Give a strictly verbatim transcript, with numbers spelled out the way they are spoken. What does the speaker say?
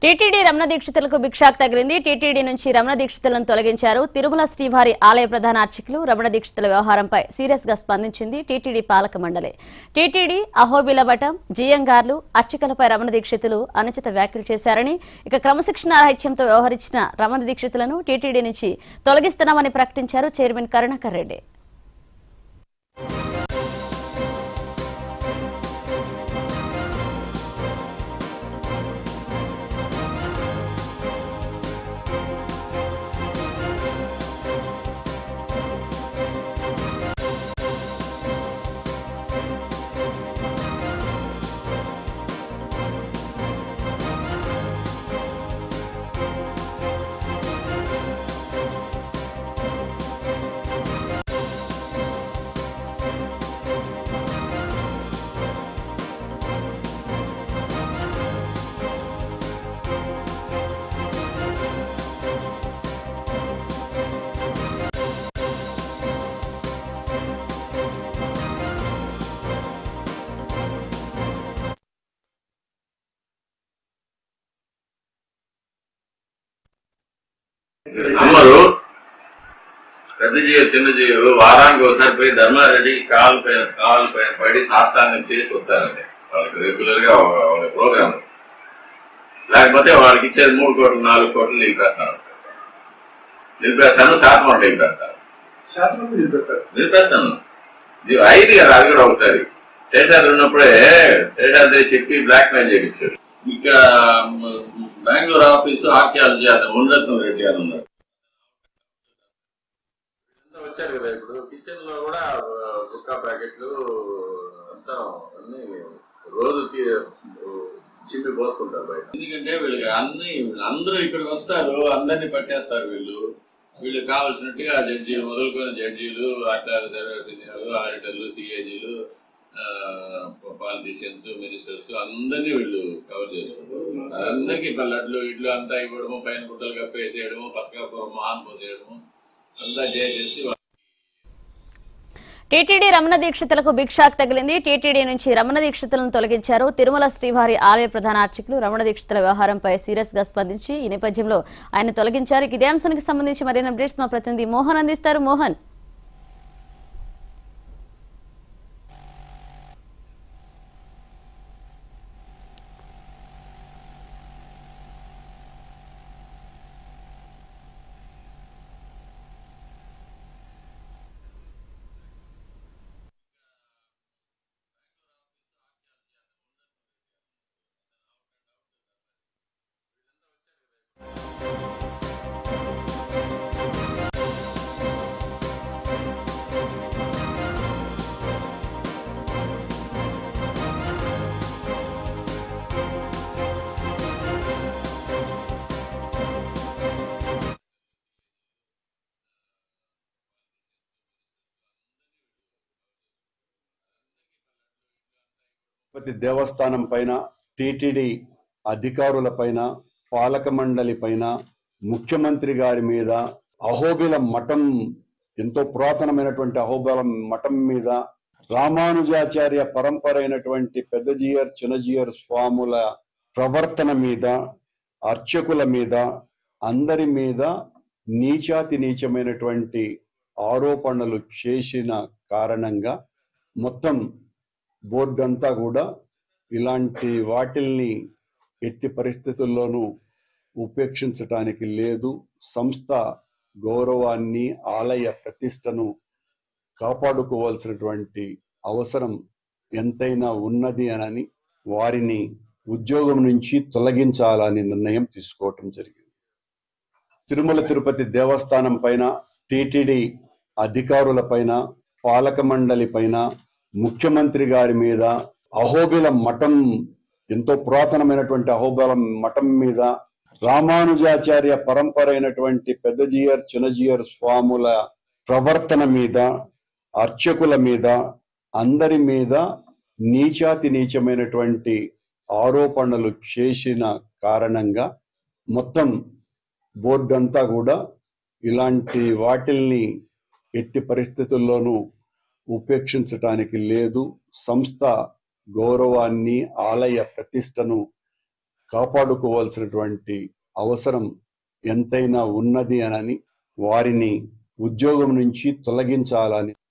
TTD Ramana దీక్షితులకు భిక్షాక్ తగిలింది. TTD నుంచి రమణ దీక్షితులను తొలగించారు. తిరుమల శ్రీవారి ఆలయ ప్రధాన అర్చకులు రమణ దీక్షితుల వ్యవహారంపై సీరియస్ గా స్పందించింది టీటీడీ పాలక మండలి. టీటీడీ అహోబిల మఠం జియంగార్లు అర్చకులపై రమణ దీక్షితులు అనుచిత వ్యాఖ్యలు చేశారని, ఇక క్రమశిక్షణ రాహిత్యంతో వ్యవహరించిన రమణ దీక్షితులను టీటీడీ నుంచి తొలగిస్తున్నామని ప్రకటించారు చైర్మన్ కరుణాకర్ రెడ్డి. అమ్మలు పెద్ద జీవులు చిన్న జీవులు వారానికి ఒకసారి పోయి ధర్మారెడ్డికి కాలు పైన కాలు పైన పడి సాష్టాంగం చేసి వస్తారండి. వాళ్ళకి రెగ్యులర్ గా వాళ్ళ ప్రోగ్రామ్. లేకపోతే వాళ్ళకి ఇచ్చేది మూడు కోట్లు నాలుగు కోట్లు నిలిపేస్తాను నిలిపేస్తాను శాతం అంటే నిలిపేస్తాను నిలిపేస్తాను ఐదు కదా. అది కూడా ఒకసారి స్టేటర్ ఉన్నప్పుడే స్టేటర్ చెప్పి బ్లాక్ మెయిల్ చేయించాడు. ఇక్కడ బెంగళూరు ఆఫీసు ఆర్కియాలజీ అతను మునిరత్నం రెడ్డి గారు ఉన్నారు. వచ్చారు కదా. ఇప్పుడు కిచెన్ లో కూడా గుట్కా ప్యాకెట్లు అంతా అన్ని రోజు చిమ్మి పోతుంటారు బయట. ఎందుకంటే వీళ్ళకి అన్ని అందరూ ఇక్కడికి వస్తారు, అందరినీ పట్టేస్తారు. వీళ్ళు వీళ్ళకి కావాల్సినట్టుగా జడ్జీలు మొదలుకొని జడ్జీలు అట్లా ఆడిటర్లు సిఏజీలు పాలిటీషియన్స్ మినిస్టర్స్ అందరినీ వీళ్ళు కవర్ చేసుకుంటారు. అందరికీ లడ్లు ఇడ్లు అంతా ఇవ్వడము, పైన గుట్టలు కప్పేసేయడము, పసకాపురం మహాన్ పోసేయడము అంతా చేసేసి. టీటీడీ రమణ దీక్షితులకు భిక్షాక్ తగిలింది. టీటీడీ నుంచి రమణ దీక్షితులను తొలగించారు. తిరుమల శ్రీవారి ఆలయ ప్రధాన అర్చకులు రమణ దీక్షితుల వ్యవహారంపై సీరియస్ గా స్పందించి ఈ నేపథ్యంలో ఆయన తొలగించారు. ఇదే అంశానికి సంబంధించి మరిన్ని అప్డేట్స్ మా ప్రతినిధి మోహన్ అందిస్తారు. మోహన్, తిరుపతి దేవస్థానం పైన, టీటీడీ అధికారుల పైన, పాలక మండలి పైన, ముఖ్యమంత్రి గారి మీద, అహోబిల మఠం ఎంతో పురాతనమైనటువంటి అహోబిల మఠం మీద, రామానుజాచార్య పరంపర అయినటువంటి పెద్దజీయర్ చిన్నజీయర్ స్వాముల ప్రవర్తన మీద, అర్చకుల మీద, అందరి మీద నీచాతి నీచమైనటువంటి ఆరోపణలు చేసిన కారణంగా మొత్తం బోర్డు అంతా కూడా ఇలాంటి వాటిల్ని ఎట్టి పరిస్థితుల్లోనూ ఉపేక్షించటానికి లేదు. సంస్థ గౌరవాన్ని, ఆలయ ప్రతిష్టను కాపాడుకోవాల్సినటువంటి అవసరం ఎంతైనా ఉన్నది అని వారిని ఉద్యోగం నుంచి తొలగించాలని నిర్ణయం తీసుకోవటం జరిగింది. తిరుమల తిరుపతి దేవస్థానం పైన, టీటీడీ అధికారుల పైన, పాలక మండలి పైన, ముఖ్యమంత్రి గారి మీద, అహోబిల మఠం ఎంతో పురాతనమైనటువంటి అహోబిల మఠం మీద, రామానుజాచార్య పరంపర అయినటువంటి పెద్దజీయర్ చిన్నజీయర్ స్వాముల ప్రవర్తన మీద, అర్చకుల మీద, అందరి మీద నీచాతి నీచమైనటువంటి ఆరోపణలు చేసిన కారణంగా మొత్తం బోర్డు అంతా కూడా ఇలాంటి వాటిల్ని ఎట్టి పరిస్థితుల్లోనూ ఉపేక్షించటానికి లేదు. సంస్థ గౌరవాన్ని, ఆలయ ప్రతిష్టను కాపాడుకోవాల్సినటువంటి అవసరం ఎంతైనా ఉన్నది అనని వారిని ఉద్యోగం నుంచి తొలగించాలని